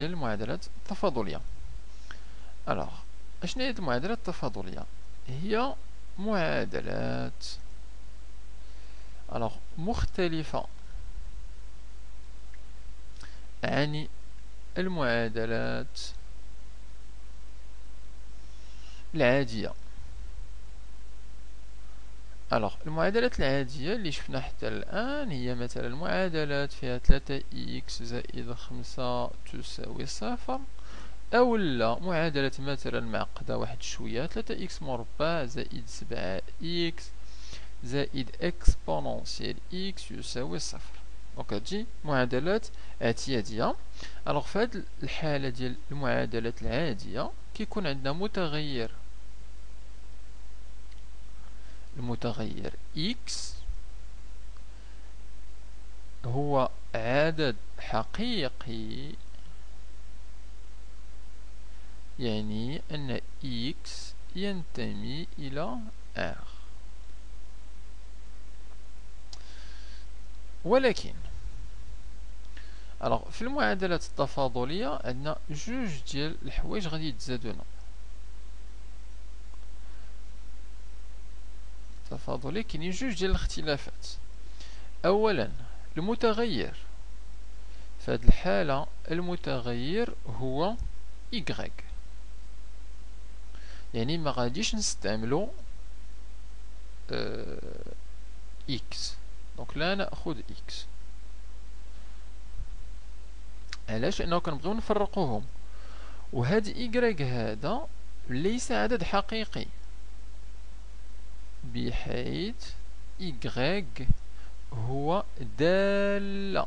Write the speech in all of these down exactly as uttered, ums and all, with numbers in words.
المعادلات التفاضلية. الوغ اشنو هي المعادلات التفاضلية؟ هي معادلات الوغ مختلفة عن المعادلات العادية. الوغ المعادلات العادية اللي شفنا حتى الآن هي مثلا معادلات فيها ثلاثة إكس زائد خمسة تساوي صفر، أو لا معادلة مثلا معقدة واحد شوية، ثلاثة إكس مربع زائد سبعة إكس زائد إكسبونونسيال إكس يساوي صفر. دونك هادشي معادلات اعتيادية. الوغ في هاد الحالة ديال المعادلات العادية كيكون عندنا متغير، المتغير x هو عدد حقيقي، يعني أن x ينتمي إلى R. ولكن الوغ في المعادلات التفاضلية عندنا جوج ديال الحوايج غادي يتزادونا. التفاضلي كاينين جوج ديال الاختلافات. أولا المتغير، في هذه الحالة المتغير هو y، يعني ما غاديش نستعملو اه x، دونك لا نأخذ x. علاش؟ لأنه كنبغيو نفرقوهم، وهاد y هذا ليس عدد حقيقي، بحيث y هو دالة.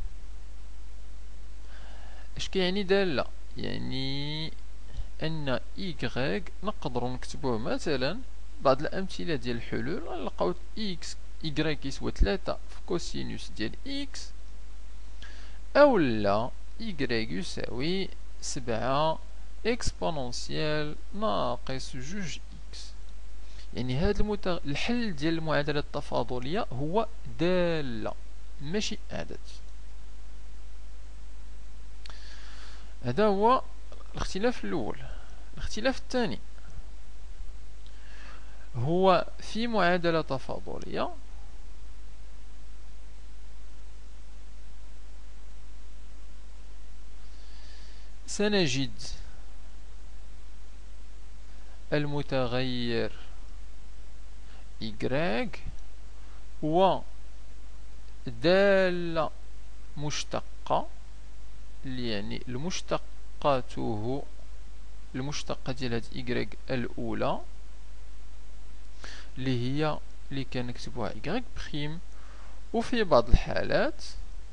اش كيعني دالة؟ يعني ان y نقدروا نكتبوه مثلا بعض الامثله ديال الحلول، غنلقاو x y يسوى ثلاثة في كوسينوس ديال x، او لا y يساوي سبعة اكسبونونسيال ناقص جوج x. يعني هذا المتغ... الحل ديال المعادله التفاضليه هو داله ماشي عدد. هذا هو الاختلاف الأول. الاختلاف الثاني هو في معادلة تفاضلية سنجد المتغير y ودالة مشتقة، يعني المشتقاته المشتقة ديال هاد y الأولى اللي هي اللي كنكتبوها y بخيم. وفي بعض الحالات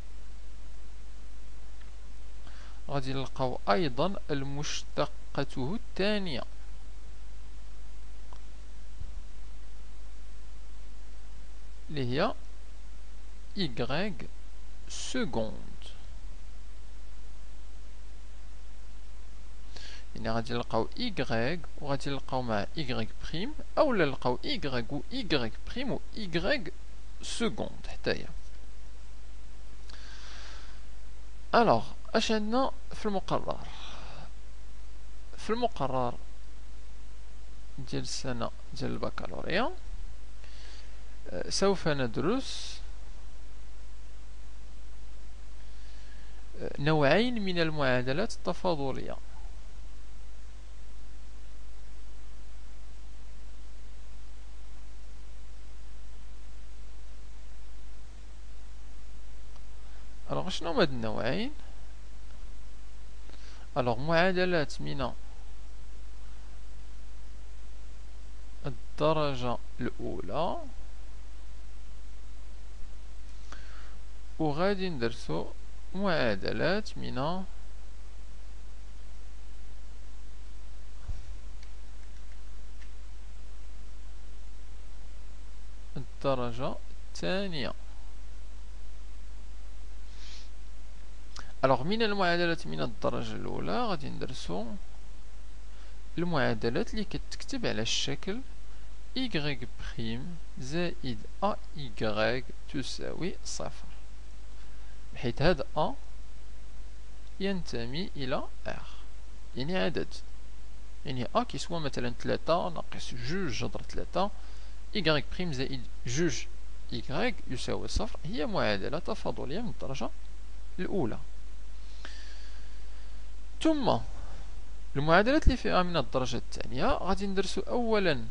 غادي نلقاو أيضا المشتقته الثانية اللي هي y سكوند. يعني غادي نلقاو y وغادي نلقاو مع y بريم، اولا نلقاو y و y بريم و y سكوند حتى هي. الوغ اش عندنا في المقرر؟ في المقرر ديال السنة ديال البكالوريا سوف ندرس نوعين من المعادلات التفاضلية. الوغ شنو هما هاد النوعين؟ الوغ معادلات من الدرجة الأولى، وغادي ندرسو معادلات من الدرجة الثانية. الوغ من المعادلات من الدرجة الأولى غادي ندرسو المعادلات اللي كتكتب على الشكل y بريم زائد ay تساوي صفر، بحيث هاد أ ينتمي إلى R، يعني عدد، يعني أ كيسوى مثلا ثلاثة ناقص جوج جذر ثلاثة Y بريم زائد جوج Y يساوي صفر، هي معادلة تفاضلية من الدرجة الأولى. ثم المعادلات اللي فيها من الدرجة الثانية غادي ندرسو أولا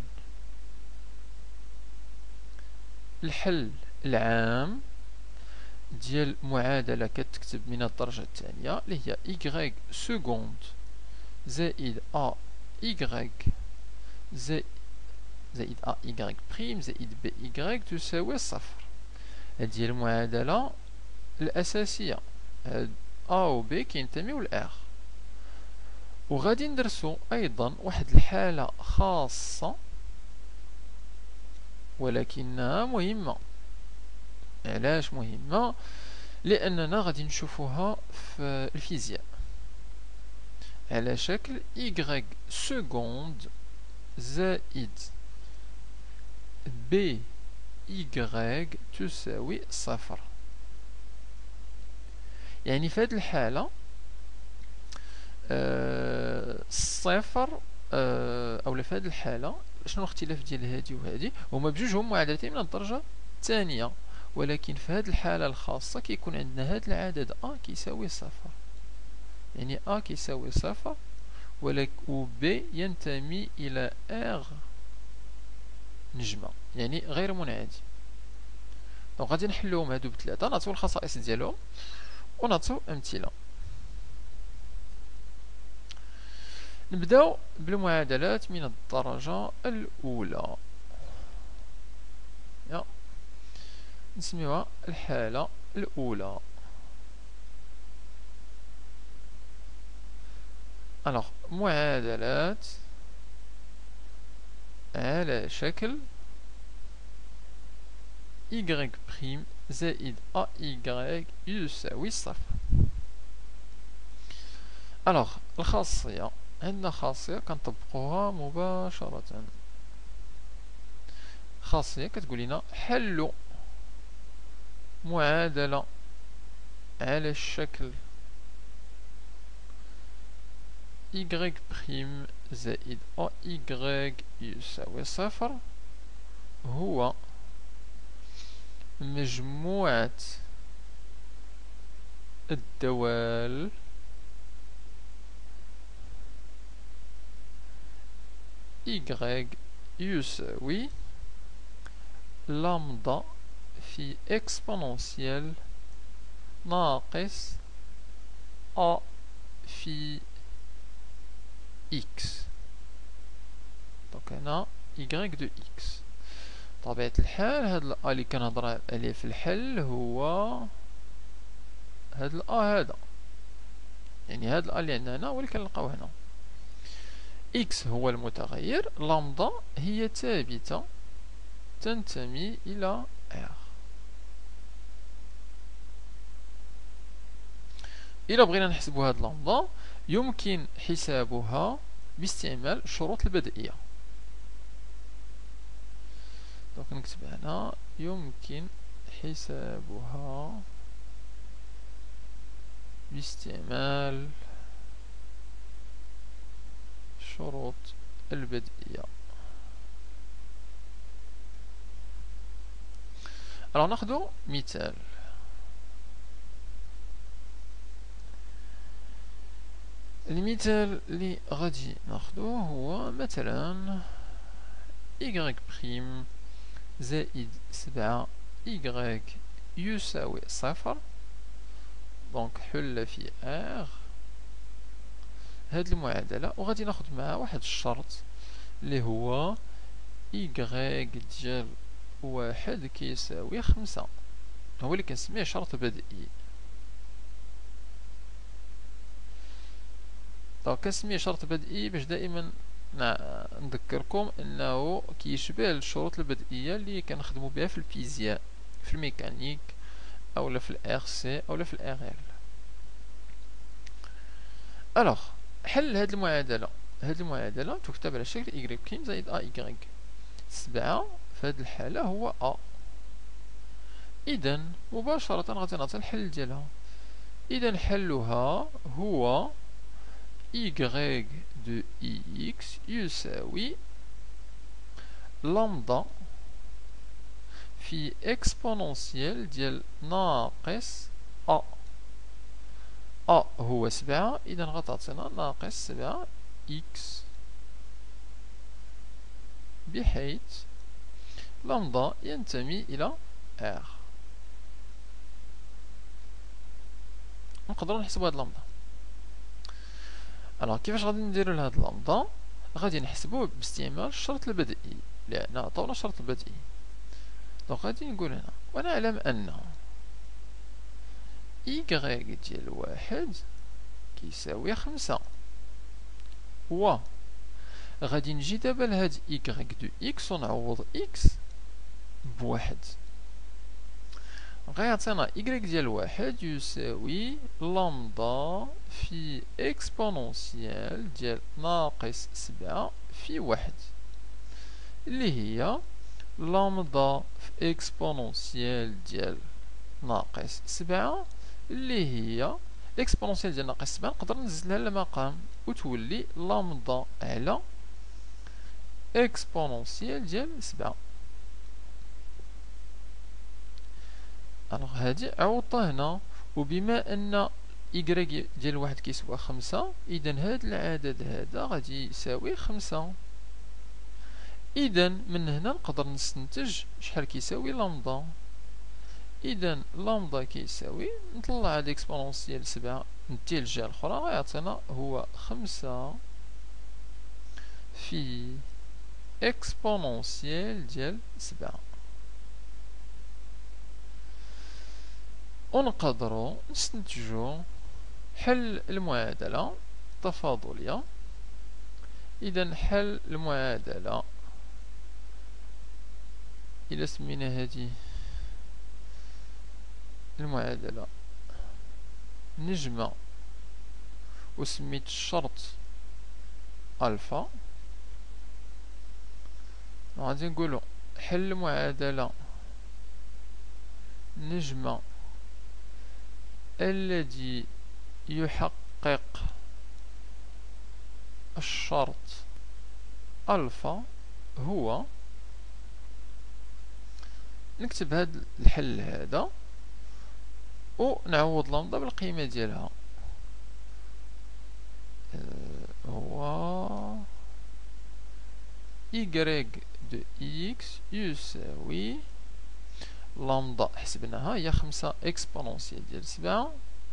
الحل العام ديال معادلة كتكتب من الدرجة الثانية اللي هي Y سكوند زائد أ Y زائد زائد أ Y بريم زائد ب Y تساوي صفر. هذه هي المعادلة الأساسية، هاد أ و ب كينتميو ل R. وغادي ندرسو أيضا واحد الحالة خاصة ولكنها مهمة. علاش مهمة؟ لأننا غادي نشوفوها في الفيزياء على شكل Y سكوند زائد ب Y تساوي صفر. يعني في هذه الحالة أه صفر أه أو في هذه الحالة شنو الاختلاف ديال هذه وهذه؟ هما بجوجهم معادلتين من الدرجة الثانية، ولكن في هذه الحالة الخاصة كيكون عندنا هذا العدد أ كيساوي صفر، يعني أ كيساوي صفر و ب ينتمي إلى R نجمة، يعني غير منعدم. دونك غادي نحلوهم هادو بثلاثة، نعطيو الخصائص ديالهم ونعطيو أمثلة. نبداو بالمعادلات من الدرجة الأولى، يا نسميوها الحالة الأولى. ألوغ معادلات على شكل Y بريم زائد أ Y يساوي صفر. ألوغ الخاصية، عندنا خاصية كنطبقوها مباشرة. خاصية كتقول لنا حل معادلة على الشكل Y بريم زائد أ Y يساوي صفر هو مجموعة الدوال Y يساوي لامدا في اكسبوننسيال ناقص أ في X. دونك هنا Y دو X. بطبيعة الحال هاد ال A اللي كنهضر عليه في الحل هو هاد ال A هذا، يعني هاد ال A اللي عندنا هنا هو اللي كنلقاو هنا. X هو المتغير، لامدا هي ثابتة تنتمي إلى R. إلا بغينا نحسبو هاد لامدا يمكن حسابها باستعمال الشروط البدئية. دونك نكتب هنا يمكن حسابها باستعمال الشروط البدئية. alors ناخدو مثال. المثال اللي غادي ناخدو هو مثلا Y بريم زائد سبعة Y يساوي صفر. دونك حل في R هاد المعادلة، وغادي ناخد معها واحد الشرط اللي هو Y ديال واحد كيساوي خمسة، هو اللي كنسميه شرط بدئي. دونك كنسميه شرط بدئي باش دائما نذكركم انه كيشبه الشروط البدئيه اللي كنخدموا بها في الفيزياء، في الميكانيك اولا في الار سي اولا في الار ال. الوغ حل هاد المعادله، هاد المعادله تكتب على شكل y بريم زائد ا y. سبعة في هاد الحاله هو ا، اذا مباشره غادي نعطي الحل ديالها إذا حلها هو y de x يساوي لامدا في اكسبونونسيال ديال ناقص أ. أ هو سبعة، إذا غتعطينا ناقص سبعة إكس، بحيث لامدا ينتمي إلى R. نقدرو نحسبو هاد لامدا. ألوغ كيفاش غادي نديرو لهاد لامدا؟ غادي نحسبوه باستعمال الشرط البدئي، لأن عطاونا الشرط البدئي. دونك غادي نقول هنا ونعلم أن y ديال واحد كيساوي خمسة، و غادي نجي دابا لهاد y دو x ونعوض x بواحد، غيعطينا y ديال واحد يساوي لامدا في اكسبونونسيال ديال ناقص سبعة في واحد، اللي هي لامدا في اكسبونونسيال ديال ناقص سبعة، اللي هي اكسبونونسيال ديال ناقص سبعة نقدر نزلها للمقام وتولي لامدا على اكسبونونسيال ديال سبعة. الوغ هادي عوضتها هنا، وبما ان y ديال واحد كيسوى خمسة، اذا هاد العدد هذا غادي يساوي خمسة. اذا من هنا نقدر نستنتج شحال كيساوي لامدا. اذا لامدا كيساوي، نطلع هاد اكسبونونسيال سبعة نديه للجهة الاخرى، غيعطينا هو خمسة في اكسبونونسيال ديال سبعة. ونقدروا نستنتجوا حل المعادلة التفاضلية. إذا حل المعادلة إلا سمينا هذه المعادلة نجمة وسميت الشرط ألفا، غادي نقولوا حل المعادلة نجمة الذي يحقق الشرط ألفا هو، نكتب هذا الحل هذا ونعوض لامدا بالقيمة ديالها، هو y دو x يساوي لامدا حسبناها هي خمسة اكسبونونسيال ديال سبعة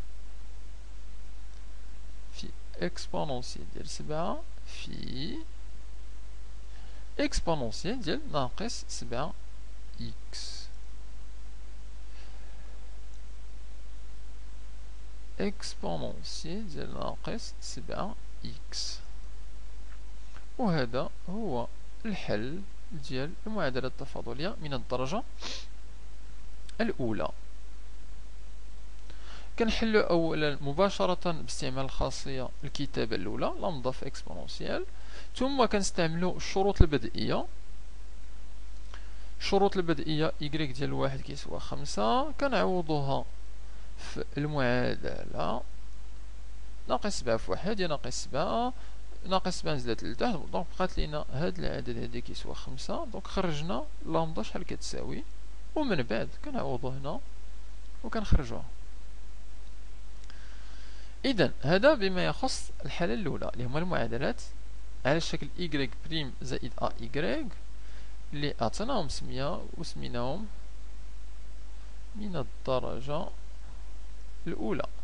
في اكسبونونسيال ديال سبعة في اكسبونونسيال ديال ناقص سبعة إكس، اكسبونونسيال ديال ناقص سبعة إكس. وهذا هو الحل ديال المعادلة التفاضلية من الدرجة الأولى. كنحلو أولا مباشرة باستعمال الخاصية الكتابة الأولى لامدا في اكسبونونسيال، ثم كنستعملو الشروط البدئية. الشروط البدئية y ديال واحد كيسوى خمسة، كنعوضوها في المعادلة ناقص سبعة في واحد هي ناقص سبعة، ناقص سبعة نزلت لتحت، دونك بقات لينا هاد العدد هادي كيسوى خمسة، دونك خرجنا لامدا شحال كتساوي، ومن بعد كنعوضو هنا وكنخرجوها. إذا هذا بما يخص الحالة الأولى اللي هما المعادلات على الشكل y بريم زائد أ y اللي أعطيناهم سمية وسميناهم من الدرجة الأولى.